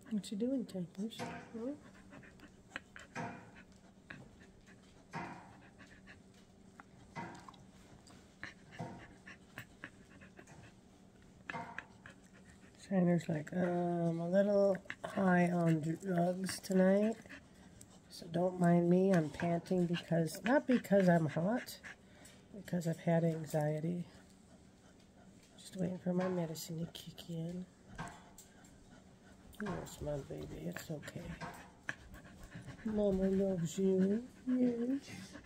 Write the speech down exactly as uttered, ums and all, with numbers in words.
What you doing, Tigers? Huh? Shiner's like, um, a little high on drugs tonight, so don't mind me. I'm panting because, not because I'm hot, because I've had anxiety. Just waiting for my medicine to kick in. Yes, my baby, it's okay. Mama loves you. Yes.